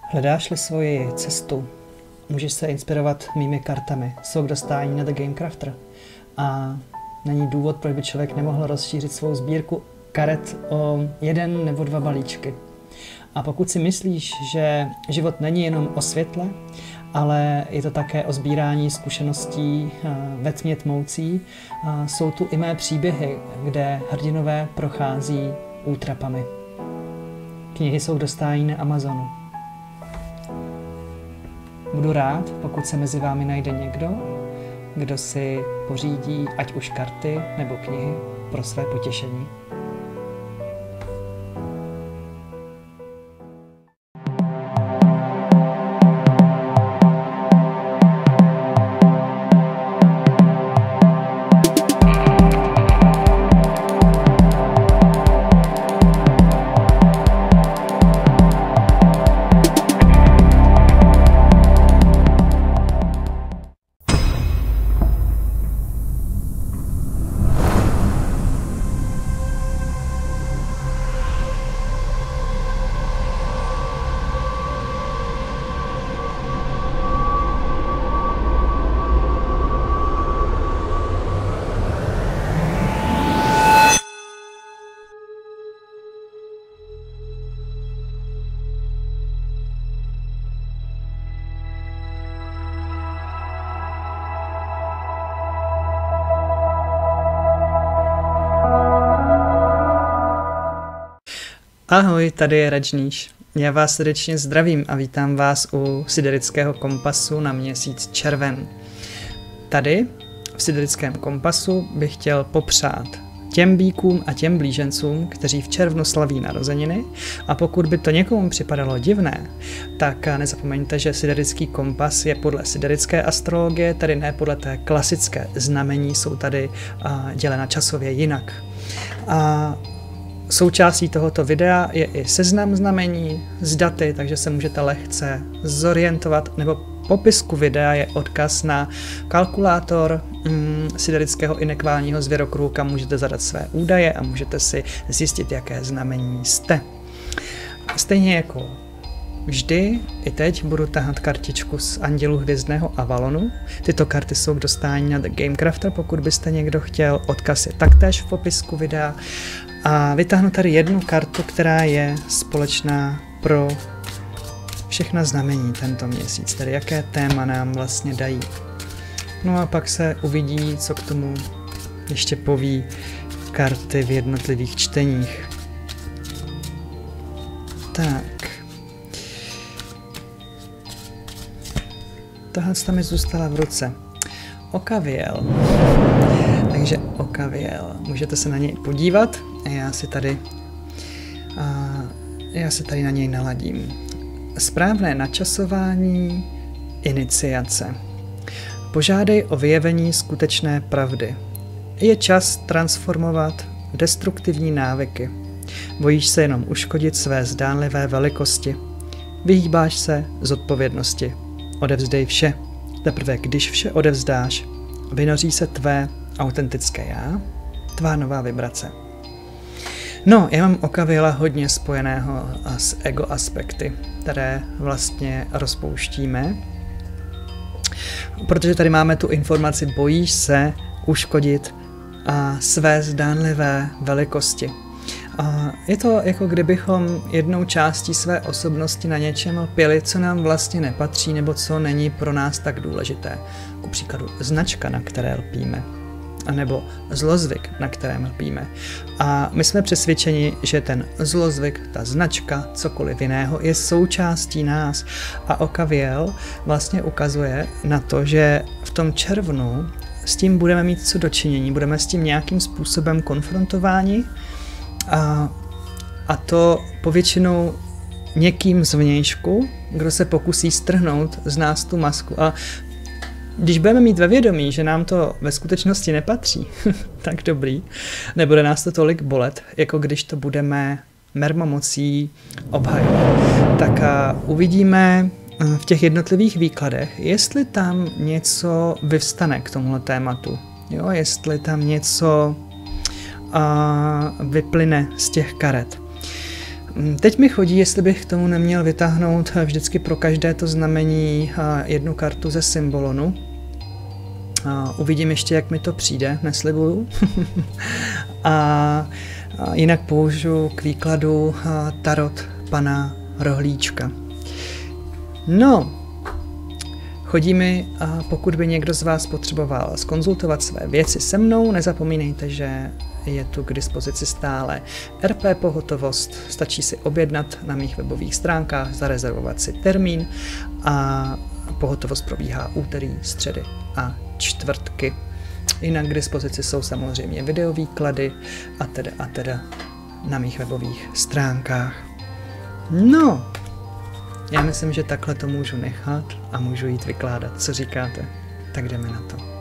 Hledáš-li svoji cestu, můžeš se inspirovat mými kartami. Jsou k dostání na The Game Crafter. A není důvod, proč by člověk nemohl rozšířit svou sbírku karet o 1 nebo 2 balíčky. A pokud si myslíš, že život není jenom o světle, ale je to také o sbírání zkušeností ve tmě tmoucí, jsou tu i mé příběhy, kde hrdinové prochází útrapami. Knihy jsou k dostání na Amazonu. Budu rád, pokud se mezi vámi najde někdo, kdo si pořídí ať už karty nebo knihy pro své potěšení. Ahoj, tady je Rajníš. Já vás srdečně zdravím a vítám vás u Siderického kompasu na měsíc červen. Tady v Siderickém kompasu bych chtěl popřát těm býkům a těm blížencům, kteří v červnu slaví narozeniny, a pokud by to někomu připadalo divné, tak nezapomeňte, že Siderický kompas je podle siderické astrologie, tedy ne podle té klasické znamení, jsou tady dělena časově jinak. A součástí tohoto videa je i seznam znamení s daty, takže se můžete lehce zorientovat, nebo popisku videa je odkaz na kalkulátor siderického inekválního zvěrokruhu, kam můžete zadat své údaje a můžete si zjistit, jaké znamení jste. Stejně jako vždy, i teď budu tahat kartičku z Andělů hvězdného Avalonu. Tyto karty jsou k dostání na The Game Crafter, pokud byste někdo chtěl, odkaz je taktéž v popisku videa. A vytáhnu tady jednu kartu, která je společná pro všechna znamení tento měsíc, tedy jaké téma nám vlastně dají. No a pak se uvidí, co k tomu ještě poví karty v jednotlivých čteních. Tak. Tahle mi zůstala v ruce. Okaviel. Takže Okaviel. Můžete se na něj podívat a já si tady na něj naladím. Správné načasování, iniciace. Požádej o vyjevení skutečné pravdy. Je čas transformovat destruktivní návyky. Bojíš se jenom uškodit své zdánlivé velikosti. Vyhýbáš se zodpovědnosti. Odevzdej vše. Teprve když vše odevzdáš, vynoří se tvé autentické já, tvá nová vibrace. No, já mám Okaviela hodně spojeného s ego aspekty, které vlastně rozpouštíme, protože tady máme tu informaci, bojíš se uškodit své zdánlivé velikosti. Je to jako kdybychom jednou částí své osobnosti na něčem lpěli, co nám vlastně nepatří nebo co není pro nás tak důležité. Ku příkladu značka, na které lpíme, anebo zlozvyk, na kterém lpíme. A my jsme přesvědčeni, že ten zlozvyk, ta značka, cokoliv jiného, je součástí nás. A Okaviel vlastně ukazuje na to, že v tom červnu s tím budeme mít co dočinění, budeme s tím nějakým způsobem konfrontováni, a to povětšinou někým zvnějšku, kdo se pokusí strhnout z nás tu masku. A když budeme mít ve vědomí, že nám to ve skutečnosti nepatří, tak dobrý, nebude nás to tolik bolet, jako když to budeme mermomocí obhajovat. Tak uvidíme v těch jednotlivých výkladech, jestli tam něco vyvstane k tomuhle tématu. Jo, jestli tam něco vyplyne z těch karet. Teď mi chodí, jestli bych k tomu neměl vytáhnout vždycky pro každé to znamení jednu kartu ze symbolonu. Uvidím ještě, jak mi to přijde, neslibuju. A jinak použiju k výkladu tarot pana Rohlíčka. No, chodí mi, pokud by někdo z vás potřeboval zkonzultovat své věci se mnou, nezapomínejte, že je tu k dispozici stále RP pohotovost, stačí si objednat na mých webových stránkách, zarezervovat si termín a pohotovost probíhá úterý, středy a čtvrtky. Jinak k dispozici jsou samozřejmě videovýklady a teda na mých webových stránkách. No, já myslím, že takhle to můžu nechat a můžu jít vykládat. Co říkáte? Tak jdeme na to.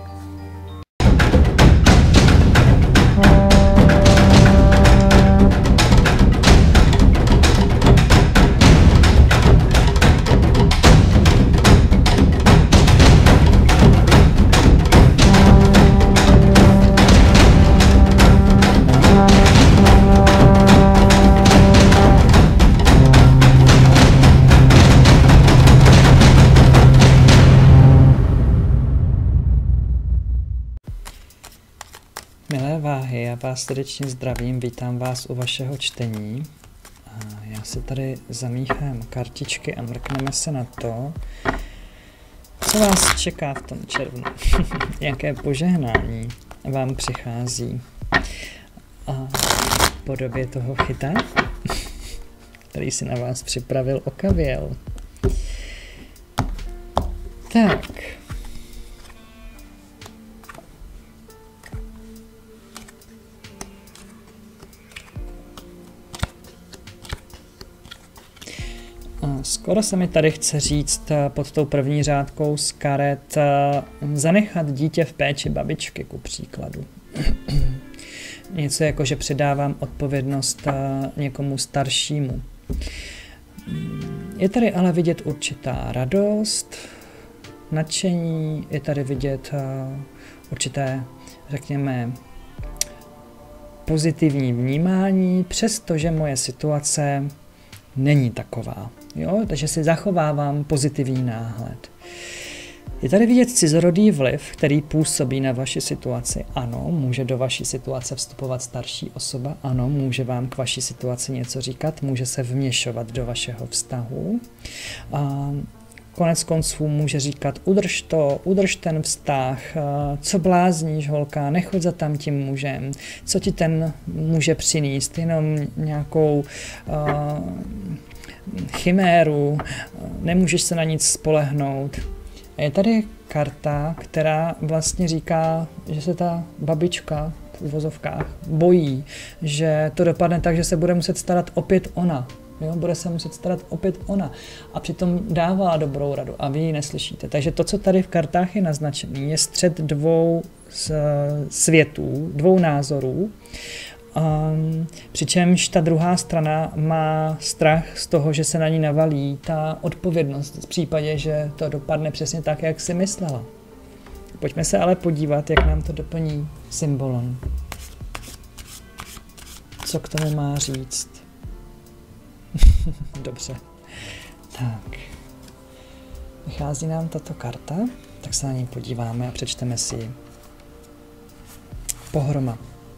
Milé váhy, já vás srdečně zdravím, vítám vás u vašeho čtení. Já si tady zamíchám kartičky a mrkneme se na to, co vás čeká v tom červnu. Jaké požehnání vám přichází v podobě toho chyta, který si na vás připravil Okavěl. Tak. Skoro se mi tady chce říct pod tou první řádkou z karet zanechat dítě v péči babičky, ku příkladu. Něco jako, že předávám odpovědnost někomu staršímu. Je tady ale vidět určitá radost, nadšení, je tady vidět určité, řekněme, pozitivní vnímání, přestože moje situace není taková. Jo? Takže si zachovávám pozitivní náhled. Je tady vidět cizorodý vliv, který působí na vaši situaci. Ano, může do vaší situace vstupovat starší osoba. Ano, může vám k vaší situaci něco říkat. Může se vměšovat do vašeho vztahu. Konec konců může říkat, udrž to, udrž ten vztah, co blázníš, holka, nechoď za tam tím mužem, co ti ten může přinést, jenom nějakou chiméru, nemůžeš se na nic spolehnout. A je tady karta, která vlastně říká, že se ta babička v uvozovkách bojí, že to dopadne tak, že se bude muset starat opět ona. Jo, bude se muset starat opět ona. A přitom dává dobrou radu a vy ji neslyšíte. Takže to, co tady v kartách je naznačené, je střet dvou světů, dvou názorů. Přičemž ta druhá strana má strach z toho, že se na ní navalí ta odpovědnost v případě, že to dopadne přesně tak, jak si myslela. Pojďme se ale podívat, jak nám to doplní symbolon. Co k tomu má říct? Dobře. Tak. Vychází nám tato karta, tak se na ní podíváme a přečteme si ji. Pohroma.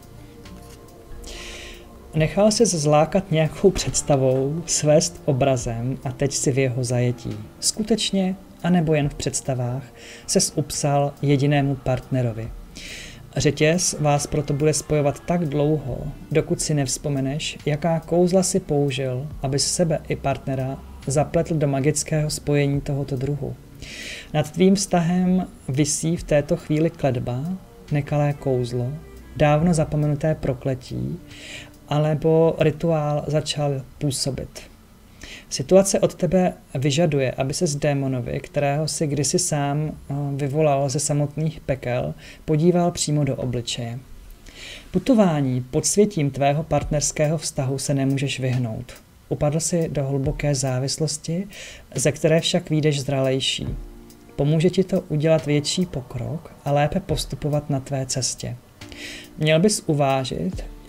Nechal se zlákat nějakou představou, svést obrazem a teď si v jeho zajetí. Skutečně, anebo jen v představách, ses upsal jedinému partnerovi. Řetěz vás proto bude spojovat tak dlouho, dokud si nevzpomeneš, jaká kouzla si použil, aby sebe i partnera zapletl do magického spojení tohoto druhu. Nad tvým vztahem visí v této chvíli kletba, nekalé kouzlo, dávno zapomenuté prokletí, alebo rituál začal působit. Situace od tebe vyžaduje, aby se z démonovi, kterého si kdysi sám vyvolal ze samotných pekel, podíval přímo do obličeje. Putování pod světím tvého partnerského vztahu se nemůžeš vyhnout. Upadl si do hluboké závislosti, ze které však vyjdeš zralejší. Pomůže ti to udělat větší pokrok a lépe postupovat na tvé cestě. Měl bys uvážit,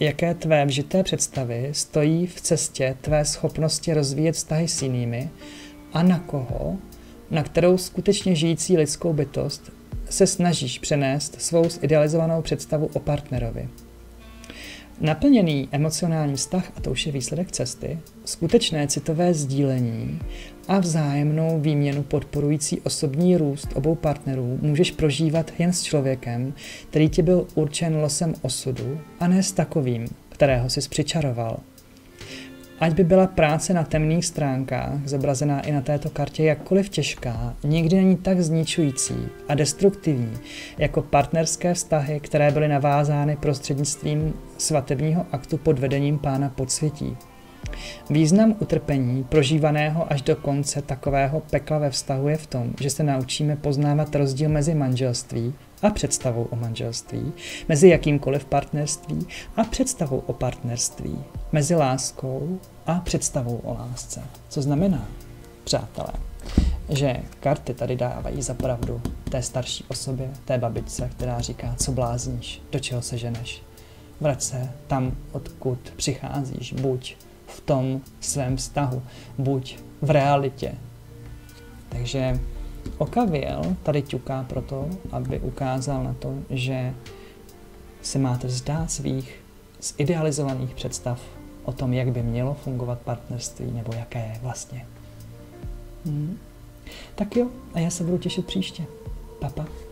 jaké tvé vžité představy stojí v cestě tvé schopnosti rozvíjet vztahy s jinými a na koho, na kterou skutečně žijící lidskou bytost se snažíš přenést svou zidealizovanou představu o partnerovi. Naplněný emocionální vztah, a to už je výsledek cesty, skutečné citové sdílení a vzájemnou výměnu podporující osobní růst obou partnerů můžeš prožívat jen s člověkem, který ti byl určen losem osudu, a ne s takovým, kterého jsi přičaroval. Ať by byla práce na temných stránkách, zobrazená i na této kartě, jakkoliv těžká, nikdy není tak zničující a destruktivní jako partnerské vztahy, které byly navázány prostřednictvím svatebního aktu pod vedením Pána podsvětí. Význam utrpení, prožívaného až do konce takového pekla ve vztahu, je v tom, že se naučíme poznávat rozdíl mezi manželství a představou o manželství, mezi jakýmkoliv partnerství a představou o partnerství, mezi láskou a představou o lásce. Co znamená, přátelé, že karty tady dávají za pravdu té starší osobě, té babičce, která říká, co blázníš, do čeho se ženeš. Vrať se tam, odkud přicházíš, buď v tom svém vztahu, buď v realitě. Takže Okaviel tady ťuká proto, aby ukázal na to, že se máte vzdát svých zidealizovaných představ o tom, jak by mělo fungovat partnerství, nebo jaké je vlastně. Tak jo, a já se budu těšit příště. Pa, pa.